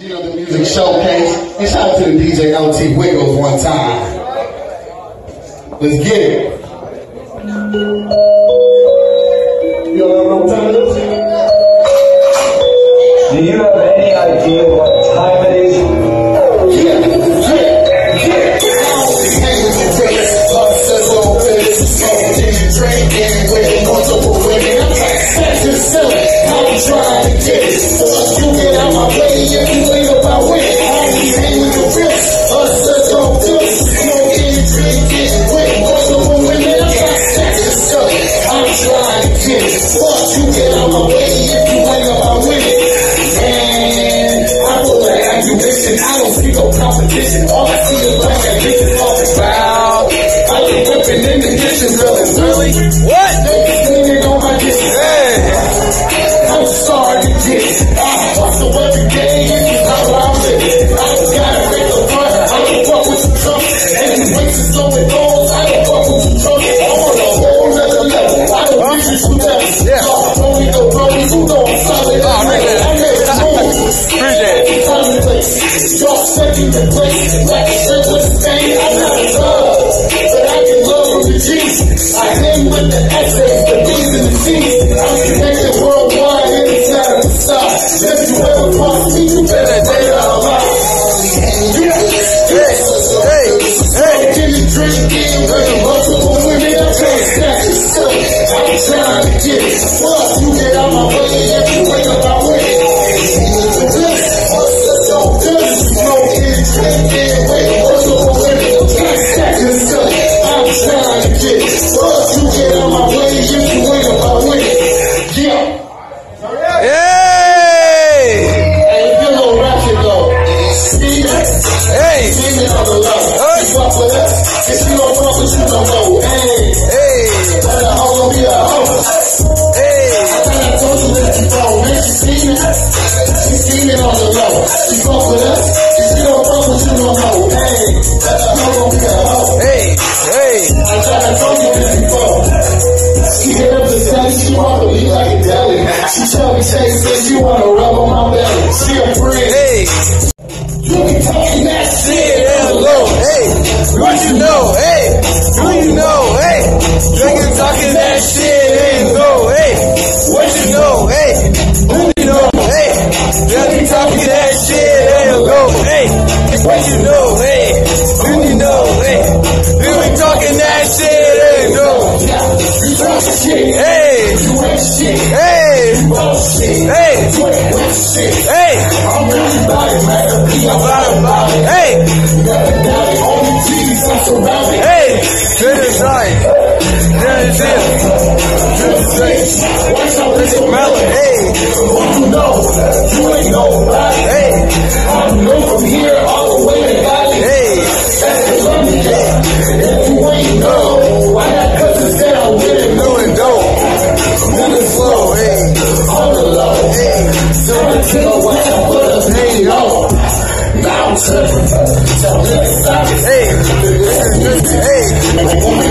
The music showcase. And shout out to the DJ LT Wiggles one time. Let's get it. You know what time it is? Do you have any idea what time it is? Yeah. Drinking with multiple women. That's just silly. I'm trying to get it. So you get out my way if you ain't about winning. I only hang with the real. Us don't do it. Smoking, drinking with multiple women. That's just silly. I'm trying to get it. Fuck you get out my way if you ain't about winning. Man, I feel like ammunition. I don't see no competition. All I see is like that bitch is talking about. I been whipping in the kitchen, really? What? Leaning on my dick. Hey. I'm sorry to get it. I hustle every day. This is how I live. I just gotta make a run. I don't fuck with some trump. And the race is so it goes. I don't fuck with some trump. I'm on a whole nother level. I don't wish you to death. Yeah. Only the brothers who know I'm solid. I made it move. Appreciate it. Time and place. Y'all second the place. Like a shit with a stain. I'm not in love. But I can love from the G's. I hang with the essays, the B's and the C's. I'm connected worldwide, inside of the side. If you ever cross me, you better date out loud. Getting drinking with multiple women. I'm trying to snatch it, so I'm trying to get it. Fuck, you get out my way if you wake up, I win. Drinking with multiple women. I'm trying to snatch it, so I'm trying to get it. Fuck, you get out my way if you wake up, I win. Yeah. Hey! Hey, you know ratchet though. Hey! Steaming on the low. You fuck with us. If you don't fuck with you, don't know. Hey! Hey! Let a hoe gon' be a hoe. Hey! I thought I told you that you don't. Man, she steaming. She steaming on the low. You fuck with us. If you don't fuck with you, don't know. Hey! Let a hoe gon' be a hoe. Hey! Hey! I thought I told you that before. She hit up the study, she wanna be like a deli. She tell me, said she wanna rub on my belly. She a friend. Hey! You be talking that shit. Hello! Hey! What you know? Hey! Who you know? Hey! Drinking, talking that shit ain't go. Hey! What you know? Hey! Who you know? Hey! Drinking, talking that shit ain't go. Hey! What you know? Hey! Who you know? Hey! Drinking, talking that shit ain't go. Hey! Hey! Hey! Hey! I'm really about it, man. About it. Hey! Only G's, I'm surrounded. Hey! Good design. Good design. Watch out, this is Melon. Hey! what you know. You ain't nobody. Hey! I know from here all the way to Valley. Hey! That's the London day. If you ain't know, I got cousins down with it. No and don't. Moving slow. Hey! On the low. Hey! So until I watch out for the pain low. Now I'm tripping. So let's stop it. Hey! Hey!